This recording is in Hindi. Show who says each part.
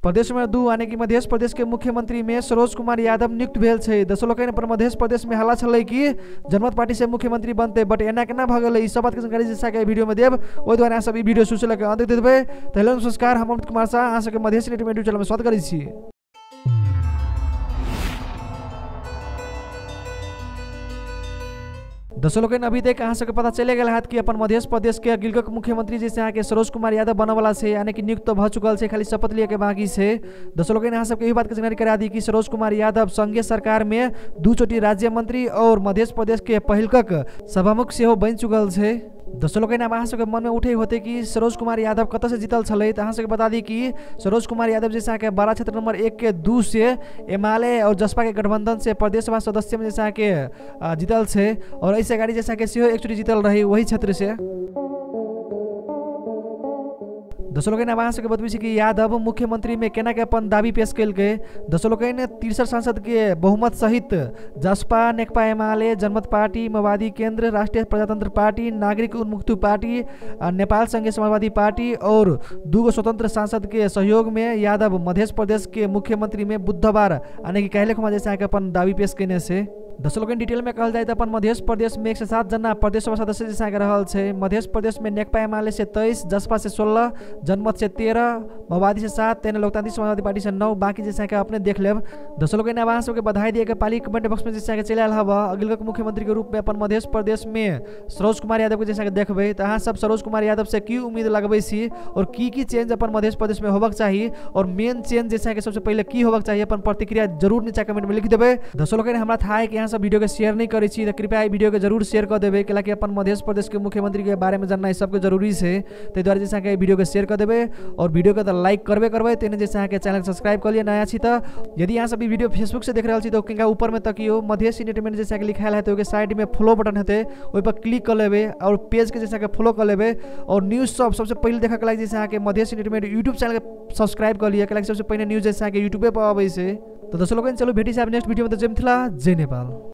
Speaker 1: प्रदेश नंबर 2 यानी कि मध्य प्रदेश के मुख्यमंत्री में सरोज कुमार यादव नियुक्त भेल छे। दर्शक लोग पर मध्य प्रदेश में हल्ला छलै कि जनमत पार्टी से मुख्यमंत्री बनते, बट एना केना भ गेलै, ई सब बात के जानकारी जैसा के वीडियो में देब। ओइ द्वारा सब ई वीडियो शुरू के अंत देबै। त हेलो नमस्कार, हम अमित कुमार शाह अहाँ सबके मध्य सिटी यूट्यूब चैनल में स्वागत करै छी। दर्शक लोग अभी तक अहाँ सबके पता चले गया है कि अपन मध्य प्रदेश के अगिलक मुख्यमंत्री जैसे अहाँ के सरोज कुमार यादव बने वाला से, यानी कि नियुक्त भ चुकल से, खाली शपथ लिए के बाकी से। दर्शक लोग अहाँ सबके यही बात के जानकारी करा दी कि सरोज कुमार यादव संघीय सरकार में 2 चोटी राज्य मंत्री और मध्य प्रदेश के पहिलक सभामुख सेहो बन चुकल से। दर्शक लोग अहाँ सबके मन में उठे होते कि सरोज कुमार यादव कत से जीतल छलै। अहाँ सबके बता दी कि सरोज कुमार यादव जैसा के 12 क्षेत्र नंबर 1 के 2 से एमआलए और जसपा के गठबंधन से प्रदेश सभा सदस्य में जैसा के जीतल से, और ऐसे गाड़ी जैसा के सेहो एक चोटी जीतल रही वही क्षेत्र से। दर्शक लोग अहाँ सबके बतबी कि यादव मुख्यमंत्री में केना के अपन दावी पेश कल के। दर्शक लोग 63 सांसद के बहुमत सहित जसपा, नेकपा एमाले, जनमत पार्टी, माओवादी केंद्र, राष्ट्रीय प्रजातंत्र पार्टी, नागरिक उन्मुक्ति पार्टी, नेपाल संघीय समाजवादी पार्टी और 2 स्वतंत्र सांसद के सहयोग में यादव मध्य प्रदेश के मुख्यमंत्री में बुधवार यानी कि कहले खुमा जैसे अपन दावी पेश करने से। दर्शक लोग डिटेल में कहल जाए तो अपन मध्य प्रदेश में 107 जना प्रदेश सभा सदस्य जैसा के रहल छे। मध्य प्रदेश में नेकपा एमाले से 23, जसपा से 16, जनमत से 13, माओवादी से 7, तेने लोकतांत्रिक समाजवादी पार्टी से 9, बाकी जैसा के अपने देख लेब। दर्शक लोग ने आवाज सबके बधाई दिए के पाली कमेंट बॉक्स में जैसा के चले आल हवा अगिलक मुख्यमंत्री के रूप में अपन मध्य प्रदेश में सरोज कुमार यादव के जैसा के देखबे। तो अहाँ सब सरोज कुमार यादव से की उम्मीद लगबे छी और की चेंज अपन मध्य प्रदेश में होबक चाहिए, और मेन चेंज जैसा के सबसे पहले की होबक चाहिए, अपन प्रतिक्रिया जरूर नीचे कमेंट में लिख देबे। दर्शक लोग हमरा था है कि यहाँ सब वीडियो के शेयर नहीं करी छी, तो कृपया वीडियो के जरूर शेयर कर देबे, कि अपन मध्य प्रदेश के मुख्यमंत्री के बारे में जानना सबके जरूरी है। तो द्वारा जैसा के वीडियो के शेयर कर देबे और वीडियो के तो लाइक करबे तेने जैसा के चैनल सब्सक्राइब कर लिए नया छी। तो यदि यहाँ सब वीडियो फेसबुक से देख रहा छी तो कहीं ऊपर में तकियो मध्य एंटरटेनमेंट जैसा के लिखायल है, तो साइड में फॉलो बटन हेते, ओइ पर क्लिक कर लेबे और पेज के जैसा के फॉलो कर लेबे। और न्यूज सबसे पहले देखा के लागी जैसा के मध्य एंटरटेनमेंट यूट्यूब चैनल के सब्सक्राइब कर लिए, सबसे पहले न्यूज जैसा के यूट्यूब पे पावे से। तो दर्शक लोग चलो भेटी से नेक्स्ट वीडियो में। तो जय मिथिला, जय नेपाल।